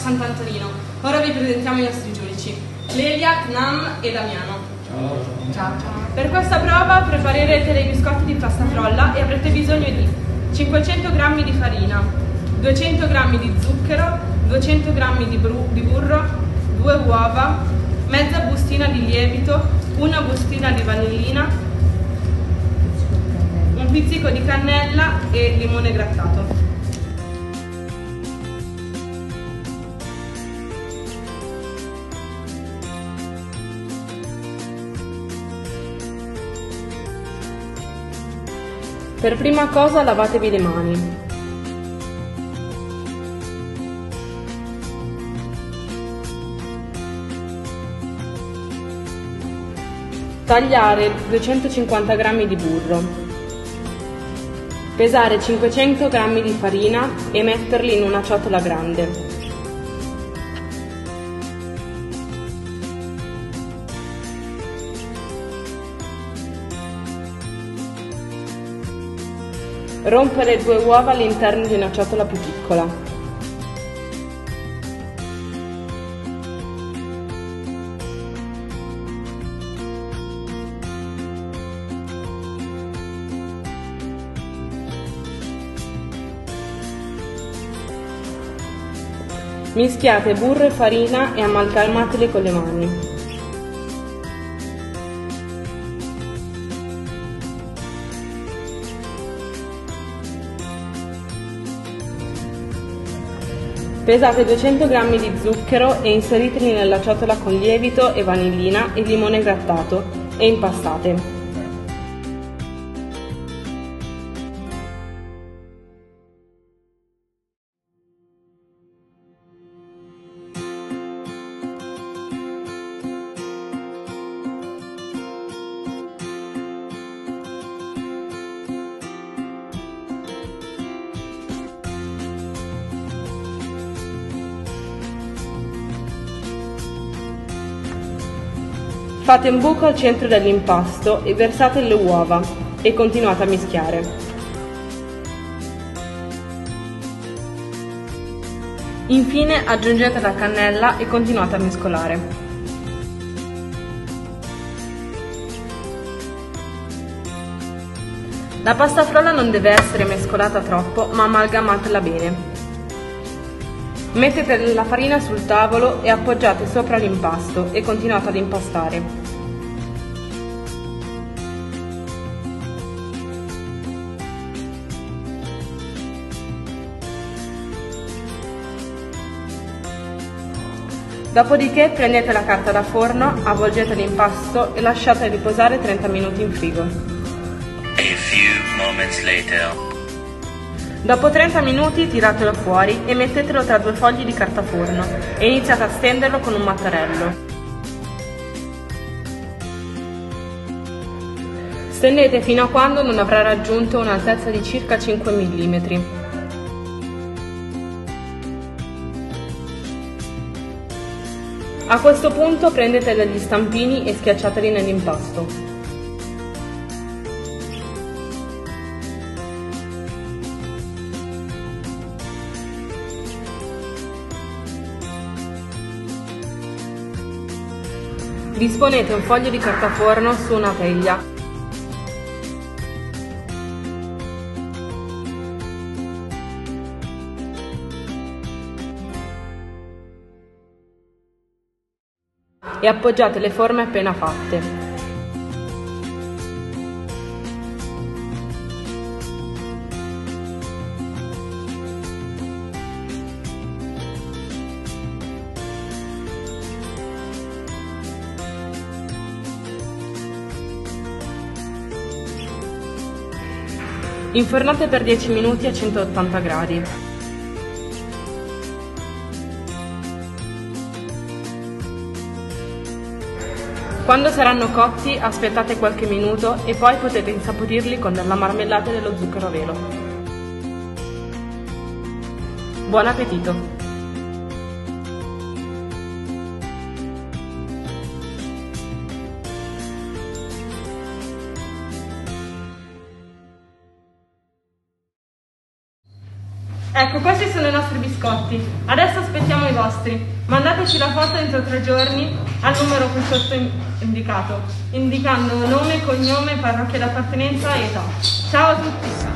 Sant'Antonino. Ora vi presentiamo i nostri giudici, Lelia, Knam e Damiano. Ciao. Per questa prova preparerete dei biscotti di pasta frolla e avrete bisogno di 500 g di farina, 200 g di zucchero, 200 g di burro, 2 uova, mezza bustina di lievito, una bustina di vanillina, un pizzico di cannella e limone grattato. Per prima cosa lavatevi le mani. Tagliare 250 g di burro. Pesare 500 g di farina e metterli in una ciotola grande. Rompere 2 uova all'interno di una ciotola più piccola. Mischiate burro e farina e amalgamateli con le mani. Pesate 200 g di zucchero e inseriteli nella ciotola con lievito e vanillina e limone grattato e impastate. Fate un buco al centro dell'impasto e versate le uova e continuate a mischiare. Infine aggiungete la cannella e continuate a mescolare. La pasta frolla non deve essere mescolata troppo, ma amalgamatela bene. Mettete la farina sul tavolo e appoggiate sopra l'impasto e continuate ad impastare. Dopodiché prendete la carta da forno, avvolgete l'impasto e lasciate riposare 30 minuti in frigo. A few moments later. Dopo 30 minuti tiratelo fuori e mettetelo tra 2 fogli di carta forno e iniziate a stenderlo con un mattarello. Stendete fino a quando non avrà raggiunto un'altezza di circa 5 mm. A questo punto prendete degli stampini e schiacciateli nell'impasto. Disponete un foglio di carta forno su una teglia. E appoggiate le forme appena fatte. Infornate per 10 minuti a 180 gradi. Quando saranno cotti aspettate qualche minuto e poi potete insaporirli con della marmellata e dello zucchero a velo. Buon appetito! Ecco, questi sono i nostri biscotti. Adesso aspettiamo i vostri. Mandateci la foto entro 3 giorni al numero qui sotto indicato, indicando nome, cognome, parrocchia d'appartenenza e età. Ciao a tutti!